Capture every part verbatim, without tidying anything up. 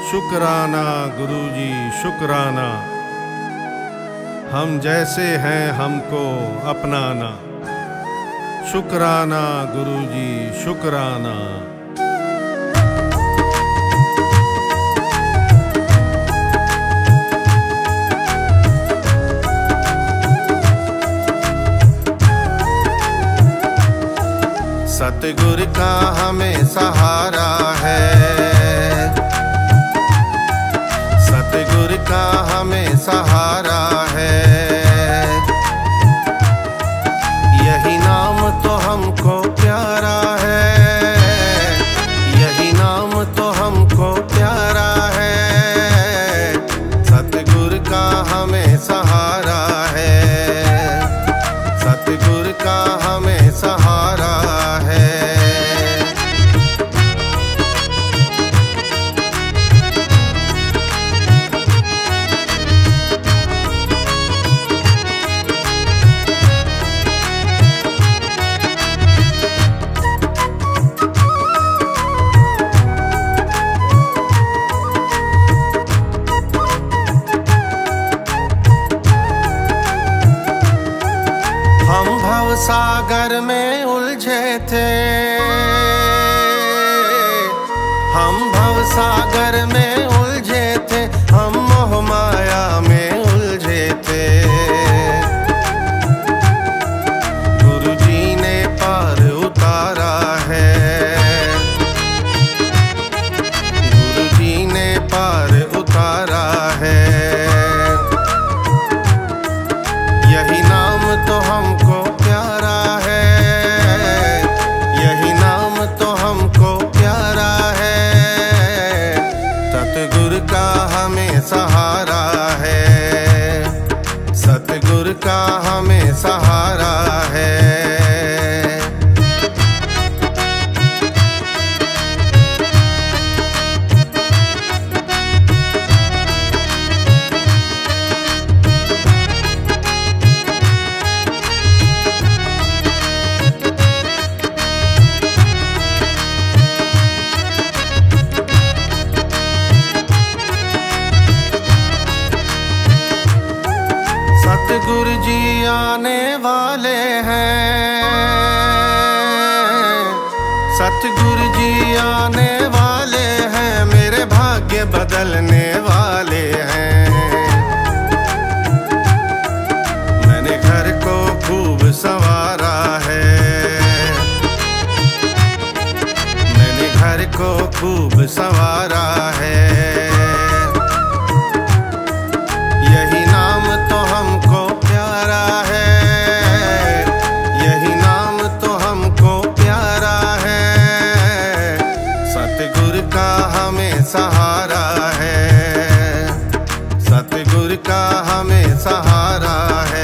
शुक्राना गुरुजी शुक्राना, हम जैसे हैं हमको अपनाना। शुक्राना गुरुजी शुक्राना। सतगुर का हमें सहारा है, सतगुर का हमें सहारा है। यही नाम तो हमको प्यारा है, यही नाम तो हमको प्यारा है। सतगुर का हमें सहारा है, सतगुर का हमें सहारा है। सागर में उलझे थे, हम भव सागर में उलझे थे, हम मोह माया में उलझे थे। गुरु जी ने पार उतारा है, गुरु जी ने पार उतारा है। यही नाम तो हमको प्यारा है, यही नाम तो हमको प्यारा है। सतगुर का हमें सहारा है, सतगुर का हमें सहारा है। सतगुरु जी आने वाले हैं, सतगुरु जी आने वाले हैं, मेरे भाग्य बदलने वाले हैं। मैंने घर को खूब संवारा है, मैंने घर को खूब संवारा है। यही नाम तो हमको प्यारा है, यही नाम तो हमको प्यारा है। सतगुर का हमें सहारा है, सतगुर का हमें सहारा है।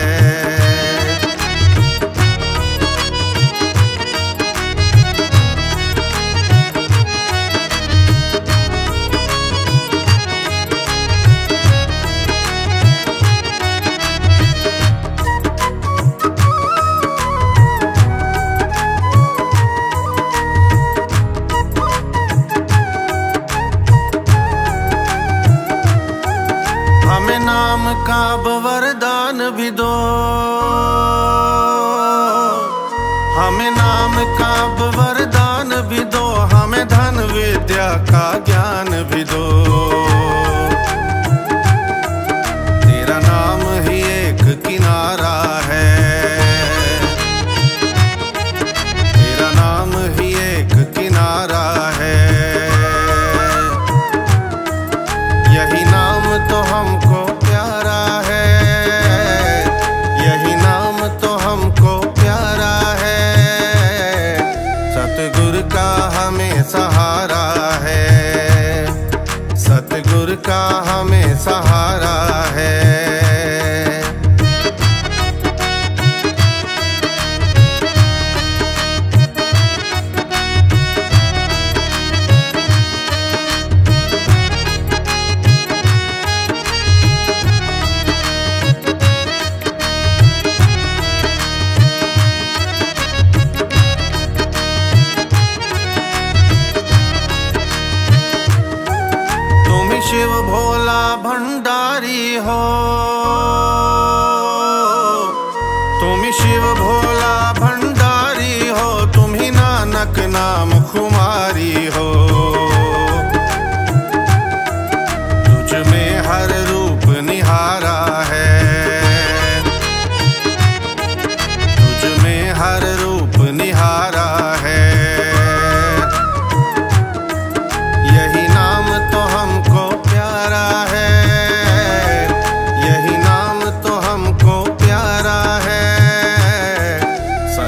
हमें नाम का वरदान भी दो, हमें नाम का वरदान भी दो, हमें धन विद्या का ज्ञान भी दो। तेरा नाम ही एक किनारा है, तेरा नाम ही एक किनारा है। यही नाम तो हमको प्यारा है, यही नाम तो हमको प्यारा है। सतगुर का हमें सहारा है, सतगुर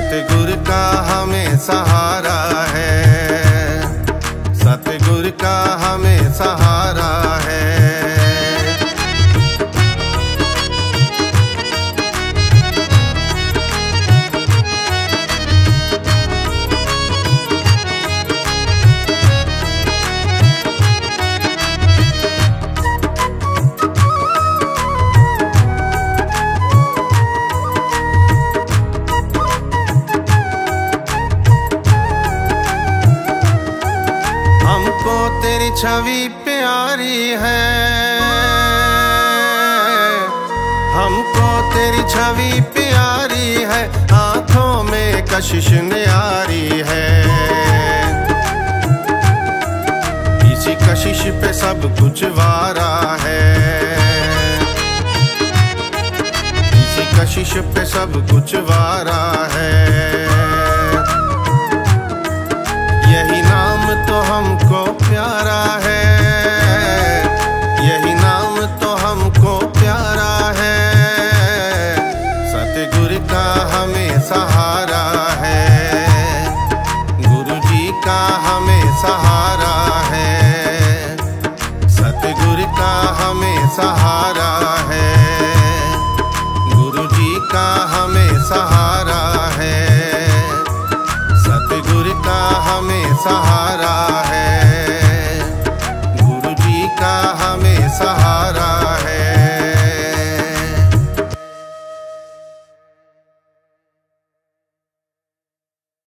सतगुर का हमें सहारा है, सतगुर का हमें सहारा है। तेरी छवि प्यारी है, हमको तेरी छवि प्यारी है, आंखों में कशिश न्यारी है। इसी कशिश पे सब कुछ वारा है, इसी कशिश पे सब कुछ वारा है। यही नाम तो हमको प्यारा है, यही नाम तो हमको प्यारा है। सतगुर का हमें सहारा है, गुरु जी का हमें सहारा है। सतगुर का हमें सहारा है, गुरु जी का हमें सहारा है। सतगुर का हमें सहारा